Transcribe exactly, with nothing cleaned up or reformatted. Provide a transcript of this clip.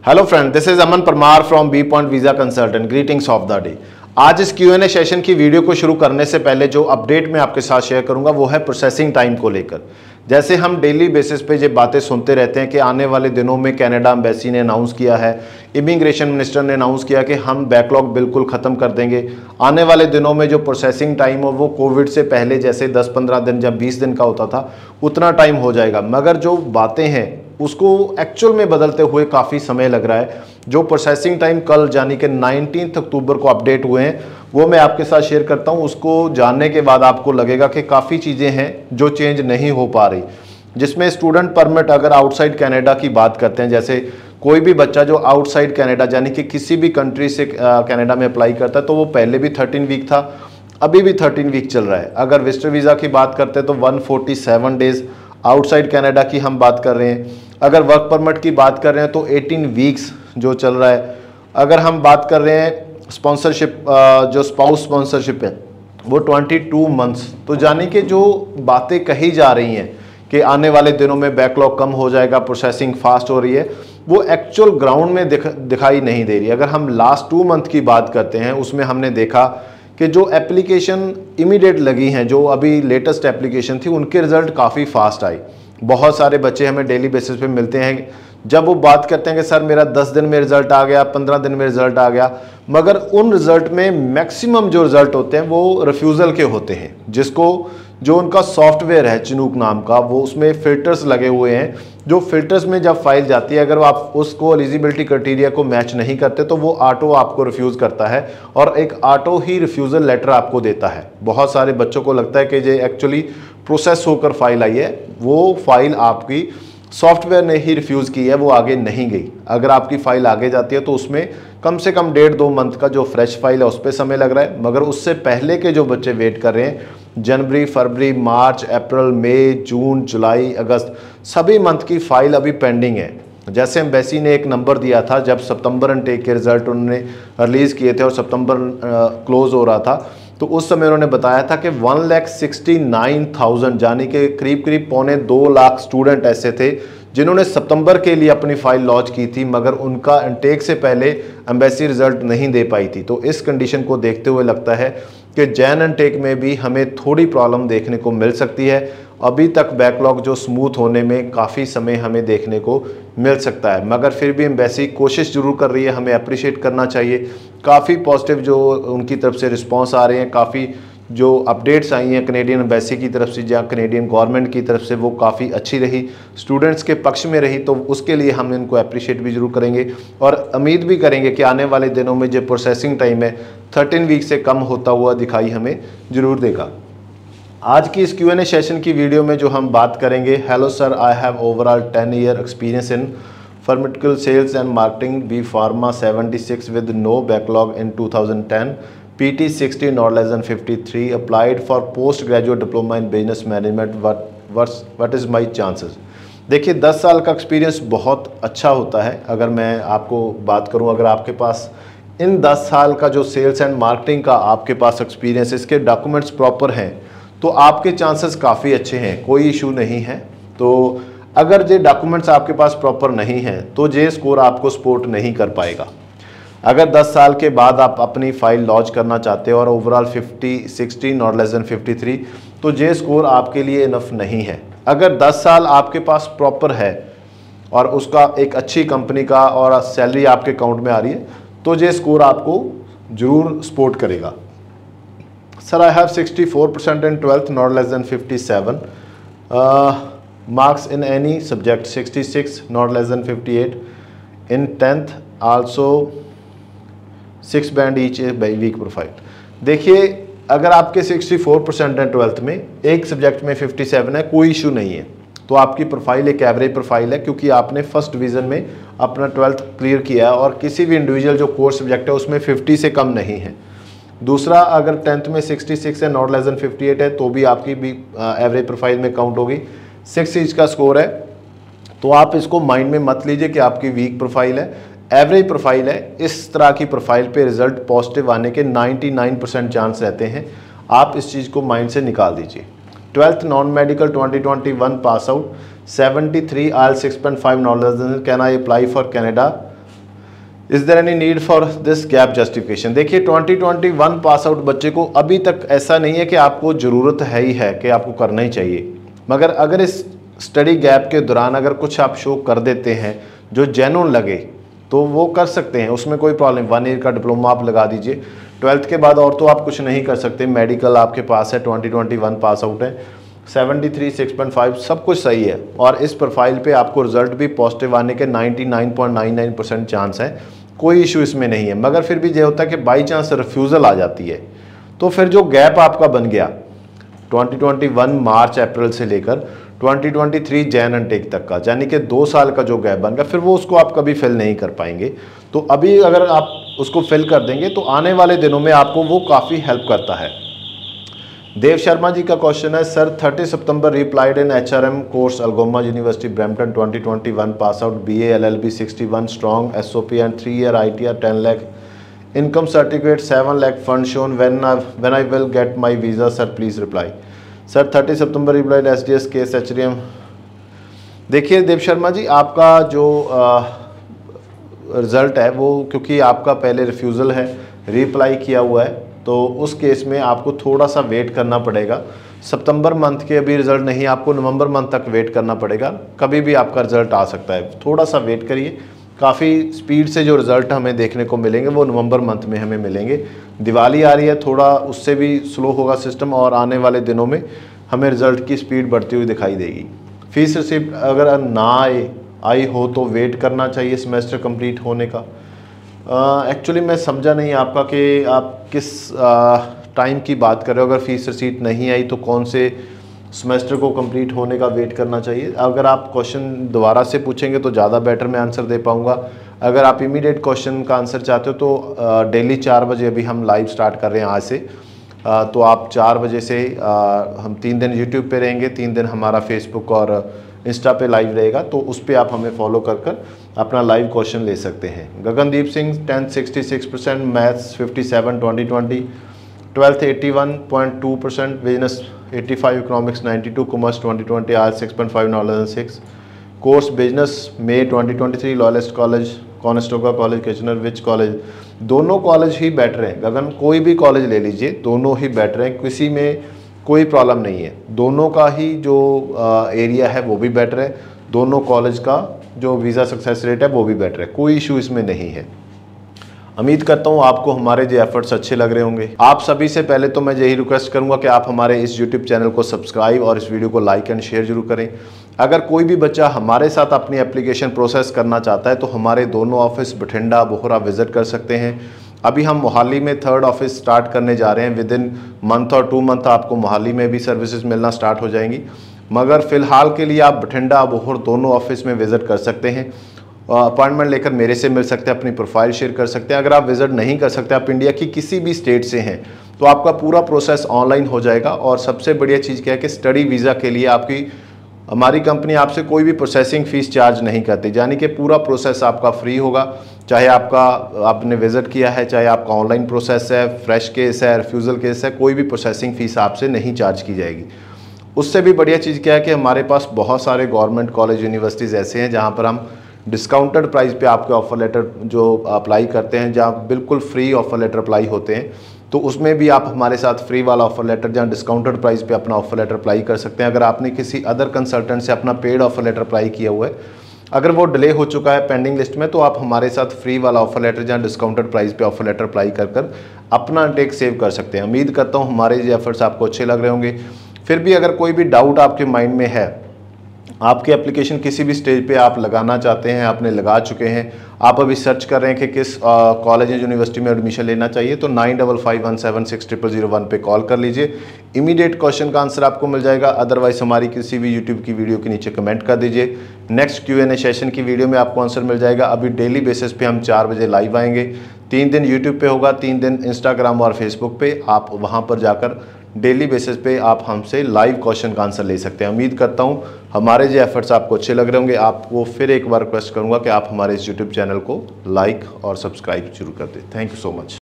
Hello friend, this is Aman Parmar from B point visa consultant. Greetings of the day. आज इस Q and A session की video को शुरू करने से पहले जो अपडेट मैं आपके साथ शेयर करूंगा वो है प्रोसेसिंग टाइम को लेकर। जैसे हम डेली बेसिस पे ये बातें सुनते रहते हैं कि आने वाले दिनों में कनाडा एम्बेसी ने अनाउंस किया है, इमिग्रेशन मिनिस्टर ने अनाउंस किया कि हम बैकलॉग बिल्कुल ख़त्म कर देंगे। आने वाले दिनों में जो प्रोसेसिंग टाइम हो वो कोविड से पहले जैसे दस पंद्रह दिन या बीस दिन का होता था उतना टाइम हो जाएगा, मगर जो बातें हैं उसको एक्चुअल में बदलते हुए काफ़ी समय लग रहा है। जो प्रोसेसिंग टाइम कल यानी कि नाइनटीन अक्टूबर को अपडेट हुए हैं वो मैं आपके साथ शेयर करता हूं। उसको जानने के बाद आपको लगेगा कि काफ़ी चीज़ें हैं जो चेंज नहीं हो पा रही, जिसमें स्टूडेंट परमिट अगर आउटसाइड कनाडा की बात करते हैं, जैसे कोई भी बच्चा जो आउटसाइड कनाडा यानी कि किसी भी कंट्री से कनाडा में अप्लाई करता है तो वो पहले भी थर्टीन वीक था, अभी भी थर्टीन वीक चल रहा है। अगर विजिटर वीज़ा की बात करते हैं तो one forty seven days outside Canada की हम बात कर रहे हैं। अगर वर्क परमिट की बात कर रहे हैं तो एटीन वीक्स जो चल रहा है। अगर हम बात कर रहे हैं स्पॉन्सरशिप, जो स्पाउस स्पॉन्सरशिप है वो ट्वेंटी टू मंथ्स। तो यानी कि जो बातें कही जा रही हैं कि आने वाले दिनों में बैकलॉग कम हो जाएगा, प्रोसेसिंग फास्ट हो रही है, वो एक्चुअल ग्राउंड में दिख, दिखाई नहीं दे रही। अगर हम लास्ट टू मंथ की बात करते हैं उसमें हमने देखा कि जो एप्लीकेशन इमीडिएट लगी हैं, जो अभी लेटेस्ट एप्लीकेशन थी, उनके रिज़ल्ट काफ़ी फास्ट आई। बहुत सारे बच्चे हमें डेली बेसिस पे मिलते हैं, जब वो बात करते हैं कि सर मेरा दस दिन में रिज़ल्ट आ गया, पंद्रह दिन में रिज़ल्ट आ गया, मगर उन रिज़ल्ट में मैक्सिमम जो रिज़ल्ट होते हैं वो रिफ्यूज़ल के होते हैं। जिसको जो उनका सॉफ्टवेयर है चिनूक नाम का, वो उसमें फ़िल्टर्स लगे हुए हैं। जो फ़िल्टर्स में जब फाइल जाती है, अगर आप उसको एलिजिबिलिटी क्राइटेरिया को मैच नहीं करते तो वो ऑटो आपको रिफ्यूज़ करता है और एक ऑटो ही रिफ्यूज़ल लेटर आपको देता है। बहुत सारे बच्चों को लगता है कि ये एक्चुअली प्रोसेस होकर फाइल आई है, वो फाइल आपकी सॉफ्टवेयर ने ही रिफ्यूज़ की है, वो आगे नहीं गई। अगर आपकी फ़ाइल आगे जाती है तो उसमें कम से कम डेढ़ दो मंथ का जो फ्रेश फाइल है उस पर समय लग रहा है, मगर उससे पहले के जो बच्चे वेट कर रहे हैं, जनवरी, फरवरी, मार्च, अप्रैल, मई, जून, जुलाई, अगस्त, सभी मंथ की फ़ाइल अभी पेंडिंग है। जैसे एम्बेसी ने एक नंबर दिया था जब सितंबर इनटेक के रिज़ल्ट उन्होंने रिलीज़ किए थे और सितंबर क्लोज़ हो रहा था, तो उस समय उन्होंने बताया था कि one lakh sixty nine thousand यानी कि करीब करीब पौने दो लाख स्टूडेंट ऐसे थे जिन्होंने सितंबर के लिए अपनी फ़ाइल लॉन्च की थी, मगर उनका इनटेक से पहले एम्बेसी रिज़ल्ट नहीं दे पाई थी। तो इस कंडीशन को देखते हुए लगता है कि जैन इनटेक में भी हमें थोड़ी प्रॉब्लम देखने को मिल सकती है। अभी तक बैकलॉग जो स्मूथ होने में काफ़ी समय हमें देखने को मिल सकता है, मगर फिर भी एम्बेसी कोशिश जरूर कर रही है, हमें अप्रिशिएट करना चाहिए। काफ़ी पॉजिटिव जो उनकी तरफ से रिस्पॉन्स आ रहे हैं, काफ़ी जो अपडेट्स आई हैं कनेडियन एम्बेसी की तरफ से या कनेडियन गवर्नमेंट की तरफ से, वो काफ़ी अच्छी रही, स्टूडेंट्स के पक्ष में रही। तो उसके लिए हम इनको अप्रिशिएट भी जरूर करेंगे और उम्मीद भी करेंगे कि आने वाले दिनों में जो प्रोसेसिंग टाइम है थर्टीन वीक से कम होता हुआ दिखाई हमें जरूर देगा। आज की इस क्यू एन ए सेशन की वीडियो में जो हम बात करेंगे, hello sir, I have overall ten year experience in pharmaceutical sales and marketing, B pharma seventy six with no backlog in two thousand ten, P T sixty not less than fifty-three, applied for post graduate diploma in business management, what what what is my chances। देखिए, दस साल का experience बहुत अच्छा होता है। अगर मैं आपको बात करूं, अगर आपके पास इन दस साल का जो सेल्स एंड मार्केटिंग का आपके पास एक्सपीरियंस, इसके डॉक्यूमेंट्स प्रॉपर हैं तो आपके चांसेस काफ़ी अच्छे हैं, कोई इशू नहीं है। तो अगर ये डॉक्यूमेंट्स आपके पास प्रॉपर नहीं हैं तो ये स्कोर आपको सपोर्ट नहीं कर पाएगा। अगर दस साल के बाद आप अपनी फ़ाइल लॉन्च करना चाहते हो और overall fifty sixty not less than fifty three, तो ये स्कोर आपके लिए इनफ नहीं है। अगर दस साल आपके पास प्रॉपर है और उसका एक अच्छी कंपनी का और सैलरी आपके अकाउंट में आ रही है तो ये स्कोर आपको ज़रूर सपोर्ट करेगा। Sir, I have sixty four percent in twelfth not less than fifty seven, marks in any subject sixty six not less than fifty eight, in tenth also six band each by week profile. देखिए, अगर आपके sixty four percent है twelfth में, एक subject में fifty seven है, कोई issue नहीं है, तो आपकी प्रोफाइल एक एवरेज प्रोफाइल है क्योंकि आपने फर्स्ट डिवीज़न में अपना ट्वेल्थ क्लियर किया है और किसी भी इंडिविजुअल जो कोर सब्जेक्ट है उसमें फिफ्टी से कम नहीं है। दूसरा, अगर टेंथ में सिक्सटी सिक्स है not less than fifty eight है तो भी आपकी भी एवरेज प्रोफाइल में काउंट होगी। सिक्स ईच का स्कोर है तो आप इसको माइंड में मत लीजिए कि आपकी वीक प्रोफाइल है, एवरेज प्रोफाइल है। इस तरह की प्रोफाइल पे रिजल्ट पॉजिटिव आने के निन्यानवे परसेंट चांस रहते हैं, आप इस चीज़ को माइंड से निकाल दीजिए। Twelfth non medical twenty twenty one pass out, seventy three आयल six point five knowledge, can I apply for Canada is there any need for this gap justification. देखिए twenty twenty one pass out बच्चे को अभी तक ऐसा नहीं है कि आपको ज़रूरत है ही है कि आपको करना ही चाहिए, मगर अगर इस स्टडी गैप के दौरान अगर कुछ आप शो कर देते हैं जो जेन्युइन लगे तो वो कर सकते हैं, उसमें कोई प्रॉब्लम। वन ईयर का डिप्लोमा आप लगा दीजिए, ट्वेल्थ के बाद और तो आप कुछ नहीं कर सकते। मेडिकल आपके पास है, twenty twenty one pass out है, seventy three, six point five सब कुछ सही है और इस प्रोफाइल पे आपको रिजल्ट भी पॉजिटिव आने के ninety nine point nine nine percent chance है, कोई इशू इसमें नहीं है। मगर फिर भी ये होता है कि बाई चांस रिफ्यूज़ल आ जाती है तो फिर जो गैप आपका बन गया twenty twenty one March April से लेकर twenty twenty three Jan intake तक का, यानी कि दो साल का जो गैप बन गया, फिर वो उसको आप कभी फिल नहीं कर पाएंगे। तो अभी अगर आप उसको फिल कर देंगे तो आने वाले दिनों में आपको वो काफ़ी हेल्प करता है। देव शर्मा जी का क्वेश्चन है, sir thirty September replied in HRM course Algoma University Brampton twenty twenty one pass out B A L L B sixty one strong SOP and three year I T R ten lakh income certificate seven lakh fund shown when when I will get my visa sir please reply. Sir thirty September replied S D S case H D M. देखिए देव शर्मा जी, आपका जो result है वो क्योंकि आपका पहले refusal है, reply किया हुआ है, तो उस केस में आपको थोड़ा सा वेट करना पड़ेगा। सितंबर मंथ के अभी रिज़ल्ट नहीं, आपको नवंबर मंथ तक वेट करना पड़ेगा, कभी भी आपका रिज़ल्ट आ सकता है। थोड़ा सा वेट करिए, काफ़ी स्पीड से जो रिज़ल्ट हमें देखने को मिलेंगे वो नवंबर मंथ में हमें मिलेंगे। दिवाली आ रही है, थोड़ा उससे भी स्लो होगा सिस्टम और आने वाले दिनों में हमें रिज़ल्ट की स्पीड बढ़ती हुई दिखाई देगी। फीस रिसिप्ट अगर ना आए आई हो तो वेट करना चाहिए सेमेस्टर कंप्लीट होने का। एक्चुअली uh, मैं समझा नहीं आपका कि आप किस टाइम uh, की बात कर रहे हो। अगर फीस रिसीट नहीं आई तो कौन से सेमेस्टर को कंप्लीट होने का वेट करना चाहिए? अगर आप क्वेश्चन दोबारा से पूछेंगे तो ज़्यादा बेटर मैं आंसर दे पाऊँगा। अगर आप इमीडिएट क्वेश्चन का आंसर चाहते हो तो डेली चार बजे अभी हम लाइव स्टार्ट कर रहे हैं आज से, uh, तो आप चार बजे से uh, हम तीन दिन यूट्यूब पे रहेंगे, तीन दिन हमारा फेसबुक और इंस्टा पे लाइव रहेगा, तो उस पर आप हमें फॉलो कर कर अपना लाइव क्वेश्चन ले सकते हैं। Gagandeep Singh tenth sixty six percent, maths fifty seven twenty twenty, twelfth eighty one point two percent, business eighty five, economics ninety two, commerce twenty twenty, arts six point five, knowledge and six, course business May twenty twenty three, Loyalist college, Conestoga college, Kitchener, which college? दोनों college ही better हैं गगन, कोई भी college ले लीजिए, दोनों ही better हैं, किसी में कोई प्रॉब्लम नहीं है। दोनों का ही जो एरिया है वो भी बेटर है, दोनों कॉलेज का जो वीज़ा सक्सेस रेट है वो भी बेटर है, कोई इशू इसमें नहीं है। उम्मीद करता हूँ आपको हमारे जो एफर्ट्स अच्छे लग रहे होंगे। आप सभी से पहले तो मैं यही रिक्वेस्ट करूँगा कि आप हमारे इस यूट्यूब चैनल को सब्सक्राइब और इस वीडियो को लाइक एंड शेयर जरूर करें। अगर कोई भी बच्चा हमारे साथ अपनी एप्लीकेशन प्रोसेस करना चाहता है तो हमारे दोनों ऑफिस बठिंडा बोहरा विजिट कर सकते हैं। अभी हम मोहाली में थर्ड ऑफिस स्टार्ट करने जा रहे हैं, विद इन मंथ और टू मंथ आपको मोहाली में भी सर्विसेज मिलना स्टार्ट हो जाएंगी, मगर फ़िलहाल के लिए आप बठिंडा बोहर दोनों ऑफिस में विज़िट कर सकते हैं। अपॉइंटमेंट लेकर मेरे से मिल सकते हैं, अपनी प्रोफाइल शेयर कर सकते हैं। अगर आप विज़िट नहीं कर सकते, आप इंडिया की किसी भी स्टेट से हैं, तो आपका पूरा प्रोसेस ऑनलाइन हो जाएगा। और सबसे बढ़िया चीज़ क्या है कि स्टडी वीज़ा के लिए आपकी हमारी कंपनी आपसे कोई भी प्रोसेसिंग फ़ीस चार्ज नहीं करती, यानी कि पूरा प्रोसेस आपका फ्री होगा। चाहे आपका आपने विज़िट किया है, चाहे आपका ऑनलाइन प्रोसेस है, फ्रेश केस है, रिफ्यूज़ल केस है, कोई भी प्रोसेसिंग फ़ीस आपसे नहीं चार्ज की जाएगी। उससे भी बढ़िया चीज़ क्या है कि हमारे पास बहुत सारे गवर्नमेंट कॉलेज यूनिवर्सिटीज़ ऐसे हैं जहाँ पर हम डिस्काउंटेड प्राइस पे आपके ऑफ़र लेटर जो अप्लाई करते हैं, जहाँ बिल्कुल फ्री ऑफ़र लेटर अप्लाई होते हैं, तो उसमें भी आप हमारे साथ फ्री वाला ऑफ़र लेटर जहाँ डिस्काउंटेड प्राइस पे अपना ऑफ़र लेटर अप्लाई कर सकते हैं। अगर आपने किसी अदर कंसल्टेंट से अपना पेड ऑफ़र लेटर अप्लाई किया हुआ है, अगर वो डिले हो चुका है पेंडिंग लिस्ट में, तो आप हमारे साथ फ्री वाला ऑफ़र लेटर जहाँ डिस्काउंटेड प्राइस पे ऑफ़र लेटर अप्लाई कर कर अपना टेक सेव कर सकते हैं। उम्मीद करता हूँ हमारे ये एफर्ट्स आपको अच्छे लग रहे होंगे। फिर भी अगर कोई भी डाउट आपके माइंड में है, आपकी एप्लीकेशन किसी भी स्टेज पे आप लगाना चाहते हैं, आपने लगा चुके हैं, आप अभी सर्च कर रहे हैं कि किस कॉलेज या यूनिवर्सिटी में एडमिशन लेना चाहिए, तो nine double five one seven six triple zero one पे कॉल कर लीजिए। इमीडिएट क्वेश्चन का आंसर आपको मिल जाएगा। अदरवाइज हमारी किसी भी यूट्यूब की वीडियो के नीचे कमेंट कर दीजिए, next Q and A session की वीडियो में आपको आंसर मिल जाएगा। अभी डेली बेसिस पे हम चार बजे लाइव आएंगे, तीन दिन यूट्यूब पे होगा, तीन दिन इंस्टाग्राम और फेसबुक पे। आप वहाँ पर जाकर डेली बेसिस पे आप हमसे लाइव क्वेश्चन का आंसर ले सकते हैं। उम्मीद करता हूँ हमारे जो एफर्ट्स आपको अच्छे लग रहे होंगे। आपको फिर एक बार रिक्वेस्ट करूँगा कि आप हमारे इस यूट्यूब चैनल को लाइक और सब्सक्राइब जरूर कर दें। Thank you so much.